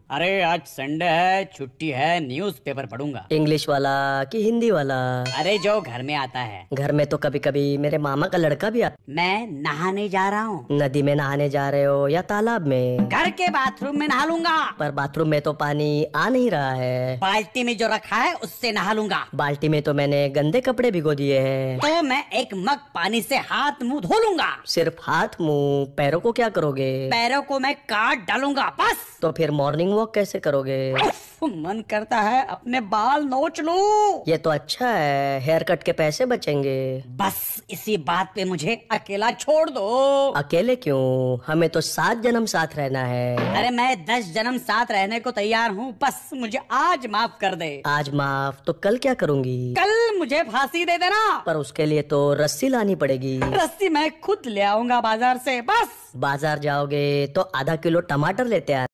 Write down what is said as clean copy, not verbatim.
अरे आज संडे है, छुट्टी है, न्यूज़पेपर पढ़ूंगा। इंग्लिश वाला कि हिंदी वाला? अरे जो घर में आता है। घर में तो कभी कभी मेरे मामा का लड़का भी आता। मैं नहाने जा रहा हूँ। नदी में नहाने जा रहे हो या तालाब में? घर के बाथरूम में नहा लूंगा। पर बाथरूम में तो पानी आ नहीं रहा है। बाल्टी में जो रखा है उससे नहा लूंगा। बाल्टी में तो मैंने गंदे कपड़े भिगो दिए हैं। तो मैं एक मग पानी से हाथ मुंह धो लूंगा। सिर्फ हाथ मुंह, पैरों को क्या करोगे? पैरों को मैं काट डालूंगा बस। तो फिर मॉर्निंग वॉक कैसे करोगे? मन करता है अपने बाल नोच लूं। ये तो अच्छा है, हेयर कट के पैसे बचेंगे। बस इसी बात पे मुझे अकेला छोड़ दो। अकेले क्यों? हमें तो 7 जन्म साथ रहना है। अरे मैं 10 जन्म साथ रहने को तैयार हूँ, बस मुझे आज माफ कर दे। आज माफ तो कल क्या करूंगी? कल मुझे फांसी दे देना। पर उसके लिए तो रस्सी लानी पड़ेगी। रस्सी मैं खुद ले आऊंगा बाजार से बस। बाजार जाओगे तो आधा किलो टमाटर लेते आना।